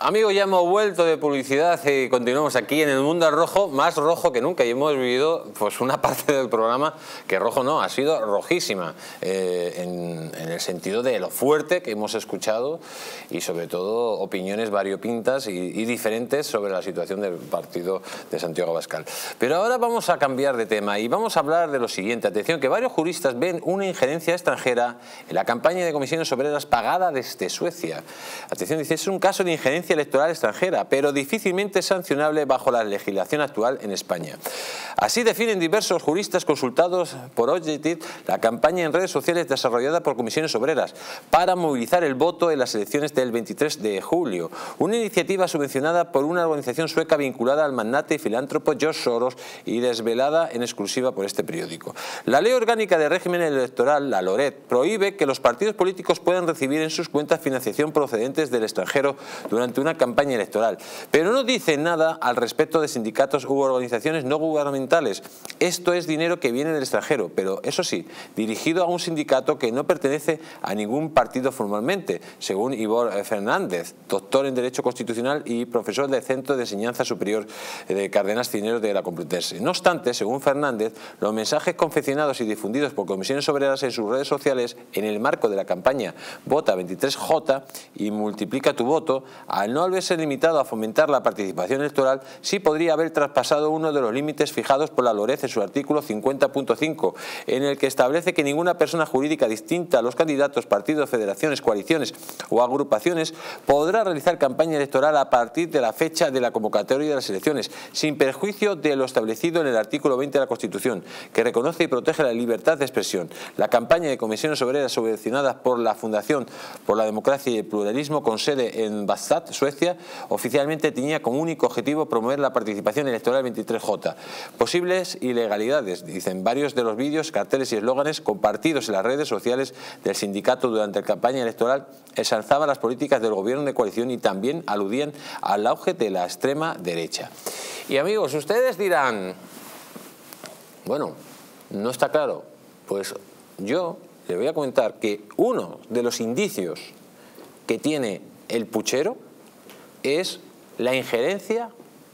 Amigos, ya hemos vuelto de publicidad y continuamos aquí en el mundo al rojo, más rojo que nunca, y hemos vivido pues una parte del programa que rojo no, ha sido rojísima, en el sentido de lo fuerte que hemos escuchado y sobre todo opiniones variopintas y diferentes sobre la situación del partido de Santiago Abascal. Pero ahora vamos a cambiar de tema y vamos a hablar de lo siguiente. Atención, que varios juristas ven una injerencia extranjera en la campaña de comisiones obreras pagada desde Suecia. Atención, dice, es un caso de injerencia electoral extranjera, pero difícilmente sancionable bajo la legislación actual en España. Así definen diversos juristas consultados por Objective la campaña en redes sociales desarrollada por comisiones obreras para movilizar el voto en las elecciones del 23 de julio. Una iniciativa subvencionada por una organización sueca vinculada al magnate y filántropo George Soros y desvelada en exclusiva por este periódico. La Ley Orgánica de Régimen Electoral, la LORET, prohíbe que los partidos políticos puedan recibir en sus cuentas financiación procedentes del extranjero durante una campaña electoral, pero no dice nada al respecto de sindicatos u organizaciones no gubernamentales. Esto es dinero que viene del extranjero, pero eso sí, dirigido a un sindicato que no pertenece a ningún partido formalmente, según Ivor Fernández, doctor en Derecho Constitucional y profesor del Centro de Enseñanza Superior de Cardenas Cisneros de la Complutense. No obstante, según Fernández, los mensajes confeccionados y difundidos por comisiones obreras en sus redes sociales en el marco de la campaña Vota 23J y multiplica tu voto, al no haberse limitado a fomentar la participación electoral, sí podría haber traspasado uno de los límites fijados por la LORED en su artículo 50.5, en el que establece que ninguna persona jurídica distinta a los candidatos, partidos, federaciones, coaliciones o agrupaciones podrá realizar campaña electoral a partir de la fecha de la convocatoria de las elecciones, sin perjuicio de lo establecido en el artículo 20 de la Constitución, que reconoce y protege la libertad de expresión. La campaña de comisiones obreras subvencionadas por la Fundación por la Democracia y el Pluralismo, con sede en Bastad, Suecia, oficialmente tenía como único objetivo promover la participación electoral 23J. Posibles ilegalidades, dicen varios de los vídeos, carteles y eslóganes compartidos en las redes sociales del sindicato durante la campaña electoral ensalzaban las políticas del gobierno de coalición y también aludían al auge de la extrema derecha. Y amigos, ustedes dirán, bueno, no está claro. Pues yo les voy a comentar que uno de los indicios que tiene el puchero es la injerencia.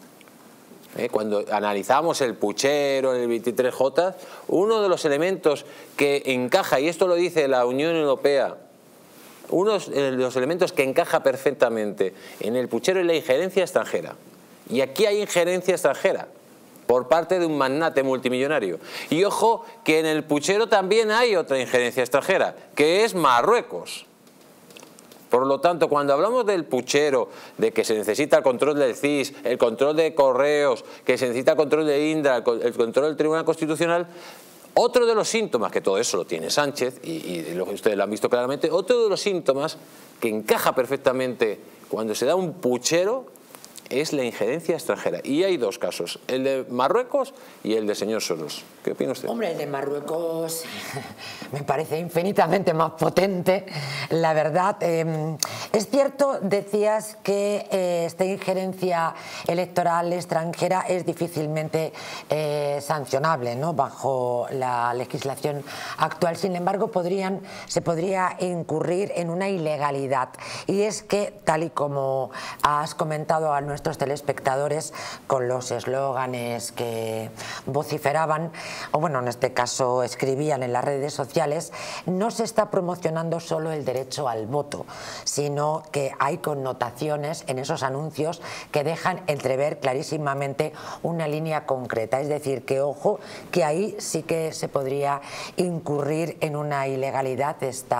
Cuando analizamos el puchero, el 23J, uno de los elementos que encaja, y esto lo dice la Unión Europea, uno de los elementos que encaja perfectamente en el puchero es la injerencia extranjera. Y aquí hay injerencia extranjera por parte de un magnate multimillonario. Y ojo que en el puchero también hay otra injerencia extranjera, que es Marruecos. Por lo tanto, cuando hablamos del puchero, de que se necesita el control del CIS, el control de correos, que se necesita el control de Indra, el control del Tribunal Constitucional, otro de los síntomas, que todo eso lo tiene Sánchez, y lo que ustedes lo han visto claramente, otro de los síntomas que encaja perfectamente cuando se da un puchero es la injerencia extranjera. Y hay dos casos, el de Marruecos y el de señor Soros. ¿Qué opina usted? Hombre, el de Marruecos me parece infinitamente más potente, la verdad. Es cierto, decías que esta injerencia electoral extranjera es difícilmente sancionable, ¿no?, bajo la legislación actual. Sin embargo, se podría incurrir en una ilegalidad. Y es que, tal y como has comentado a nuestros telespectadores con los eslóganes que vociferaban, o bueno, en este caso escribían en las redes sociales, no se está promocionando solo el derecho al voto, sino que hay connotaciones en esos anuncios que dejan entrever clarísimamente una línea concreta. Es decir, que ojo, que ahí sí que se podría incurrir en una ilegalidad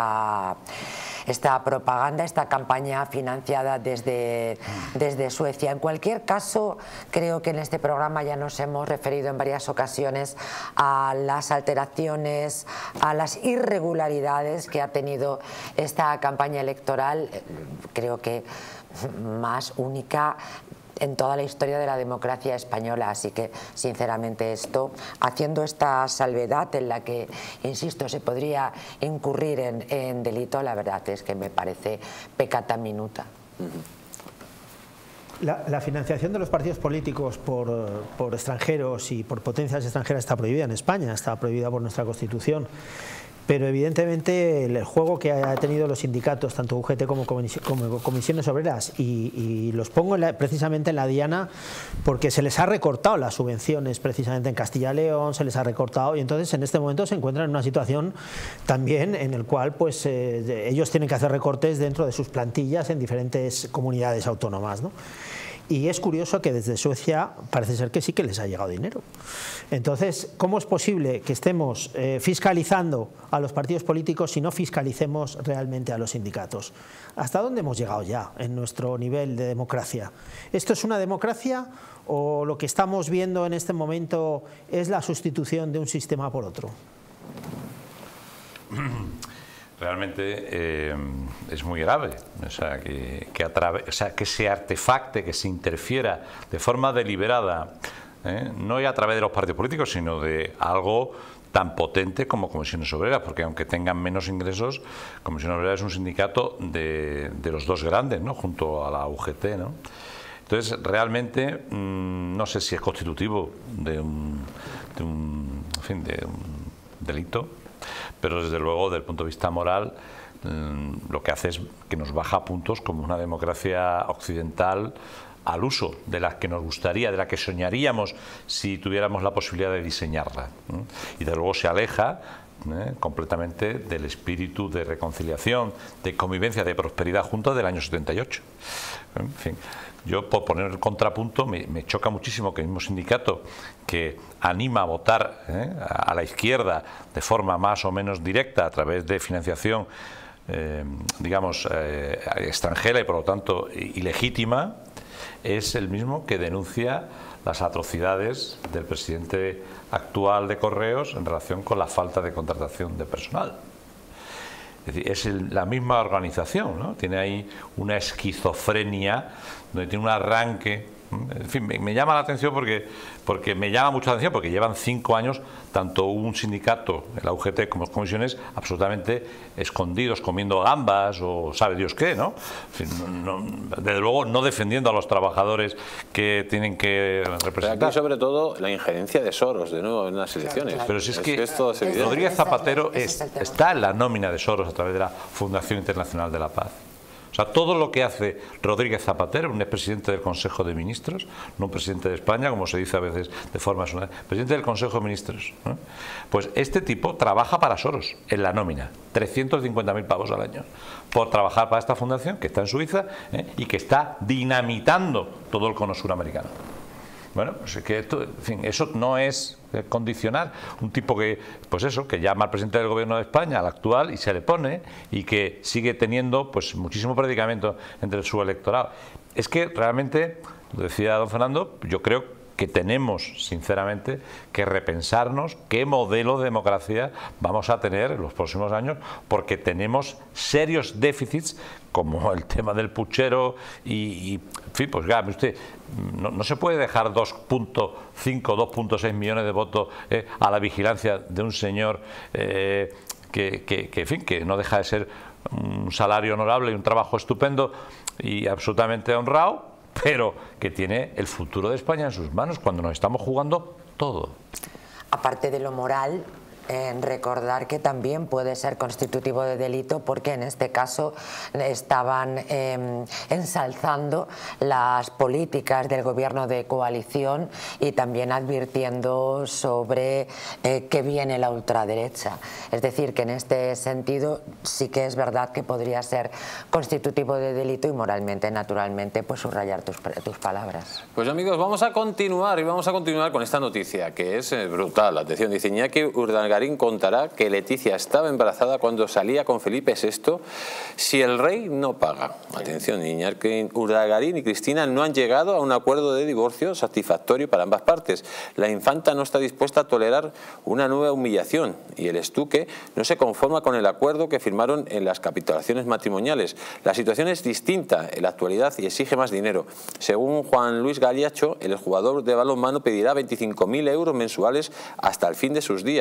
esta propaganda, esta campaña financiada desde Suecia. En cualquier caso, creo que en este programa ya nos hemos referido en varias ocasiones a las alteraciones, a las irregularidades que ha tenido esta campaña electoral, creo que más única en toda la historia de la democracia española. Así que, sinceramente, haciendo esta salvedad en la que, insisto, se podría incurrir en delito, la verdad es que me parece peccata minuta. La financiación de los partidos políticos por extranjeros y por potencias extranjeras está prohibida en España, está prohibida por nuestra Constitución. pero evidentemente el juego que ha tenido los sindicatos, tanto UGT como comisiones obreras, y los pongo precisamente en la diana porque se les ha recortado las subvenciones precisamente en Castilla y León, se les ha recortado, y entonces en este momento se encuentran en una situación también en el cual pues ellos tienen que hacer recortes dentro de sus plantillas en diferentes comunidades autónomas, ¿no? Y es curioso que desde Suecia parece ser que sí que les ha llegado dinero. Entonces, ¿cómo es posible que estemos fiscalizando a los partidos políticos si no fiscalicemos realmente a los sindicatos? ¿Hasta dónde hemos llegado ya en nuestro nivel de democracia? ¿Esto es una democracia o lo que estamos viendo en este momento es la sustitución de un sistema por otro? Realmente es muy grave, o sea, que se artefacte, que se interfiera de forma deliberada, no ya a través de los partidos políticos, sino de algo tan potente como Comisiones Obreras, porque aunque tengan menos ingresos, Comisiones Obreras es un sindicato de los dos grandes, ¿no?, junto a la UGT, ¿no? Entonces, realmente, no sé si es constitutivo de un delito, pero desde luego, desde el punto de vista moral, lo que hace es que nos baja puntos como una democracia occidental al uso de la que nos gustaría, de la que soñaríamos si tuviéramos la posibilidad de diseñarla. Y desde luego se aleja completamente del espíritu de reconciliación, de convivencia, de prosperidad juntos del año 78. En fin, yo, por poner el contrapunto, me choca muchísimo que el mismo sindicato que anima a votar a la izquierda de forma más o menos directa a través de financiación digamos extranjera y por lo tanto ilegítima, es el mismo que denuncia las atrocidades del presidente actual de Correos en relación con la falta de contratación de personal. Es decir, es la misma organización, ¿no? Tiene ahí una esquizofrenia, donde tiene un arranque. En fin, me llama la atención porque me llama mucho la atención porque llevan 5 años tanto un sindicato, la UGT, como comisiones absolutamente escondidos, comiendo gambas o sabe Dios qué, ¿no? En fin, desde luego no defendiendo a los trabajadores que tienen que representar. Pero aquí sobre todo la injerencia de Soros de nuevo en las elecciones. Claro. Pero si es que esto es evidente. Rodríguez Zapatero está en la nómina de Soros a través de la Fundación Internacional de la Paz. O sea, todo lo que hace Rodríguez Zapatero, un expresidente del Consejo de Ministros, no un presidente de España, como se dice a veces de forma sonora, presidente del Consejo de Ministros, ¿no? Pues este tipo trabaja para Soros en la nómina, 350.000 pavos al año, por trabajar para esta fundación que está en Suiza y que está dinamitando todo el cono suramericano. Bueno, pues es que esto, en fin, eso no es condicionar un tipo que, pues eso, que llama al presidente del gobierno de España, al actual, y se le pone, y que sigue teniendo pues muchísimo predicamento entre su electorado. Es que realmente, lo decía don Fernando, yo creo que tenemos, sinceramente, que repensarnos qué modelo de democracia vamos a tener en los próximos años, porque tenemos serios déficits, como el tema del puchero y en fin, pues ya, usted, no se puede dejar 2.5, 2.6 millones de votos a la vigilancia de un señor en fin, que no deja de ser un salario honorable y un trabajo estupendo y absolutamente honrado, pero que tiene el futuro de España en sus manos cuando nos estamos jugando todo. Aparte de lo moral, recordar que también puede ser constitutivo de delito porque en este caso estaban ensalzando las políticas del gobierno de coalición y también advirtiendo sobre que viene la ultraderecha. Es decir, que en este sentido sí que es verdad que podría ser constitutivo de delito y moralmente, naturalmente, pues subrayar tus palabras. Pues amigos, vamos a continuar con esta noticia que es brutal. Atención, dice Iñaki Urdangarín contará que Leticia estaba embarazada cuando salía con Felipe VI si el rey no paga. Atención, Iñaki Urdangarín y Cristina no han llegado a un acuerdo de divorcio satisfactorio para ambas partes. La infanta no está dispuesta a tolerar una nueva humillación y el estuque no se conforma con el acuerdo que firmaron en las capitulaciones matrimoniales. La situación es distinta en la actualidad y exige más dinero. Según Juan Luis Galiacho, el jugador de balonmano pedirá 25.000 euros mensuales hasta el fin de sus días.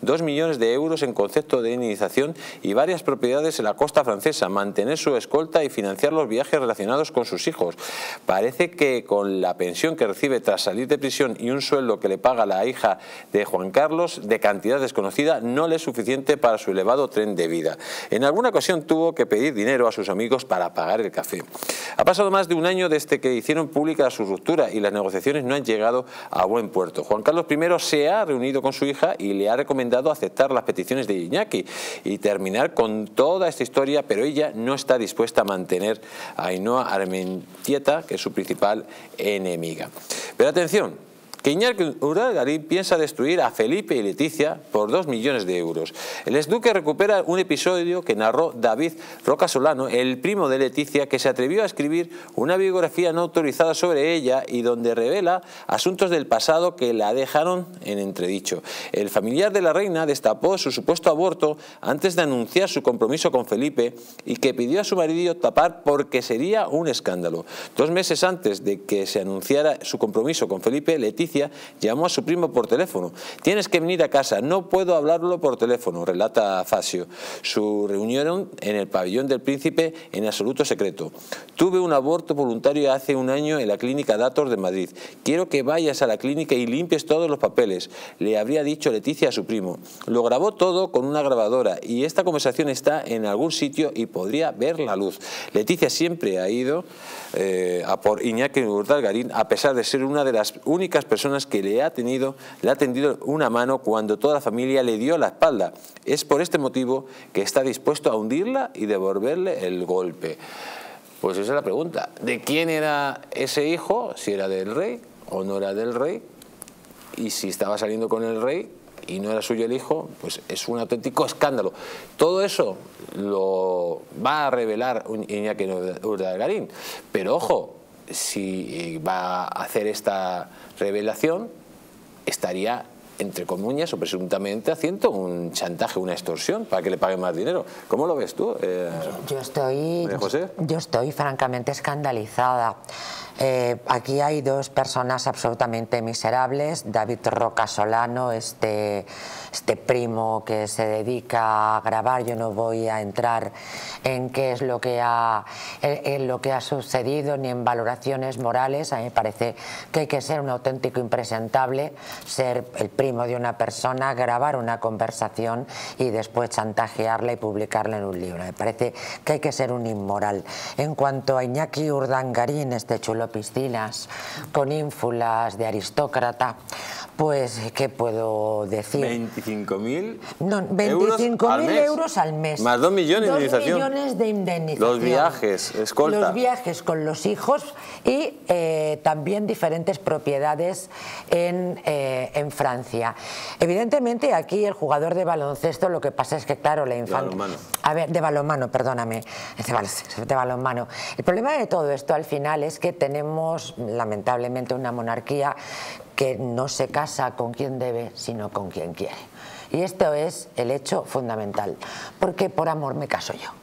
2 millones de euros en concepto de indemnización y varias propiedades en la costa francesa, mantener su escolta y financiar los viajes relacionados con sus hijos. Parece que con la pensión que recibe tras salir de prisión y un sueldo que le paga la hija de Juan Carlos, de cantidad desconocida, no le es suficiente para su elevado tren de vida. En alguna ocasión tuvo que pedir dinero a sus amigos para pagar el café. Ha pasado más de un año desde que hicieron pública su ruptura y las negociaciones no han llegado a buen puerto. Juan Carlos I se ha reunido con su hija y le ha recomendado aceptar las peticiones de Iñaki y terminar con toda esta historia, pero ella no está dispuesta a mantener a Ainhoa Armentieta, que es su principal enemiga. Pero atención, que Iñaki Urdangarín piensa destruir a Felipe y Leticia por 2 millones de euros. El exduque recupera un episodio que narró David Roca Solano, el primo de Leticia, que se atrevió a escribir una biografía no autorizada sobre ella y donde revela asuntos del pasado que la dejaron en entredicho. El familiar de la reina destapó su supuesto aborto antes de anunciar su compromiso con Felipe y que pidió a su marido tapar porque sería un escándalo. 2 meses antes de que se anunciara su compromiso con Felipe, Leticia llamó a su primo por teléfono. «Tienes que venir a casa, no puedo hablarlo por teléfono», relata Facio. Su reunión en el pabellón del Príncipe en absoluto secreto. «Tuve un aborto voluntario hace un año en la clínica Datos de Madrid. Quiero que vayas a la clínica y limpies todos los papeles», le habría dicho Leticia a su primo. Lo grabó todo con una grabadora y esta conversación está en algún sitio y podría ver la luz. Leticia siempre ha ido a por Iñaki Urdangarín, a pesar de ser una de las únicas personas que le ha tendido una mano cuando toda la familia le dio la espalda. Es por este motivo que está dispuesto a hundirla y devolverle el golpe. Pues esa es la pregunta. ¿De quién era ese hijo? Si era del rey o no era del rey. Y si estaba saliendo con el rey y no era suyo el hijo, pues es un auténtico escándalo. Todo eso lo va a revelar Iñaki Urdangarín. Pero ojo, si va a hacer esta revelación, estaría, entre comillas o presuntamente, haciendo un chantaje, una extorsión para que le paguen más dinero. ¿Cómo lo ves tú, Yo estoy francamente escandalizada. Aquí hay 2 personas absolutamente miserables. David Roca Solano, este primo que se dedica a grabar. Yo no voy a entrar en qué es lo que ha sucedido ni en valoraciones morales. A mí me parece que hay que ser un auténtico impresentable, ser el primo de una persona, grabar una conversación y después chantajearla y publicarla en un libro. Me parece que hay que ser un inmoral. En cuanto a Iñaki Urdangarín, este chulo piscinas con ínfulas de aristócrata, pues ¿qué puedo decir? 25.000 euros al mes. Más 2 millones de indemnización. 2 millones de indemnización. Los viajes, escolta. Los viajes con los hijos y también diferentes propiedades en Francia. Evidentemente aquí el jugador de baloncesto, lo que pasa es que claro, la infanta... de balonmano, perdóname. De balonmano. El problema de todo esto al final es que tenemos lamentablemente una monarquía que no se casa con quien debe, sino con quien quiere. Y esto es el hecho fundamental, porque por amor me caso yo.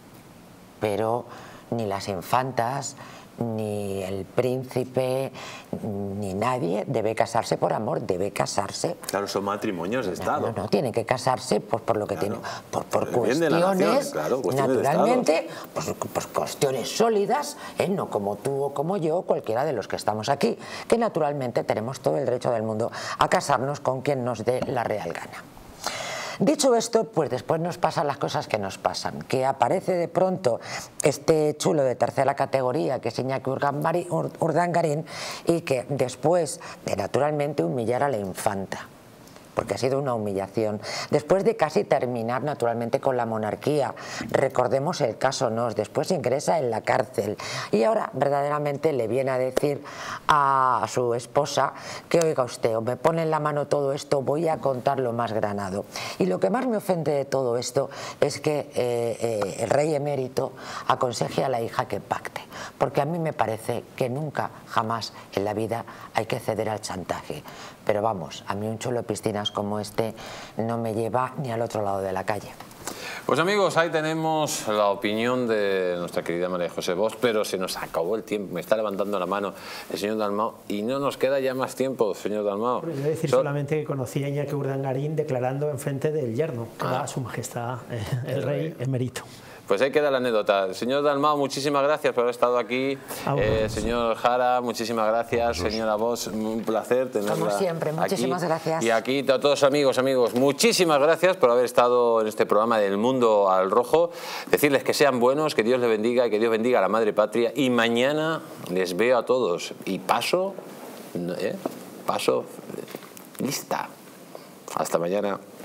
Pero ni las infantas, ni el príncipe, ni nadie debe casarse por amor, debe casarse... Claro, son matrimonios de Estado. No, tiene que casarse por lo que tiene, por cuestiones, naturalmente, pues cuestiones sólidas, no como tú o como yo, cualquiera de los que estamos aquí, que naturalmente tenemos todo el derecho del mundo a casarnos con quien nos dé la real gana. Dicho esto, pues después nos pasan las cosas que nos pasan, que aparece de pronto este chulo de tercera categoría que es Iñaki Urdangarín y que después de naturalmente humillar a la infanta, porque ha sido una humillación, después de casi terminar naturalmente con la monarquía, recordemos el caso Nos, después ingresa en la cárcel y ahora verdaderamente le viene a decir a su esposa que oiga usted, o me pone en la mano todo esto, voy a contar lo más granado. Y lo que más me ofende de todo esto es que el rey emérito aconseje a la hija que pacte, porque a mí me parece que nunca, jamás en la vida hay que ceder al chantaje. Pero vamos, a mí un chulo piscinas como este no me lleva ni al otro lado de la calle. Pues amigos, ahí tenemos la opinión de nuestra querida María José Bosch, pero se nos acabó el tiempo. Me está levantando la mano el señor Dalmau y no nos queda ya más tiempo, señor Dalmau. Yo voy a decir solamente que conocí a Iñaki Urdangarín declarando enfrente del yerno, que era su majestad el rey emérito. Pues ahí queda la anécdota. Señor Dalmau, muchísimas gracias por haber estado aquí. Señor Jara, muchísimas gracias. Señora Bosch, un placer tenerla como siempre, muchísimas aquí. gracias. Y aquí a todos amigos, muchísimas gracias por haber estado en este programa del Mundo al Rojo. Decirles que sean buenos, que Dios les bendiga y que Dios bendiga a la Madre Patria. Y mañana les veo a todos. Y paso lista. Hasta mañana.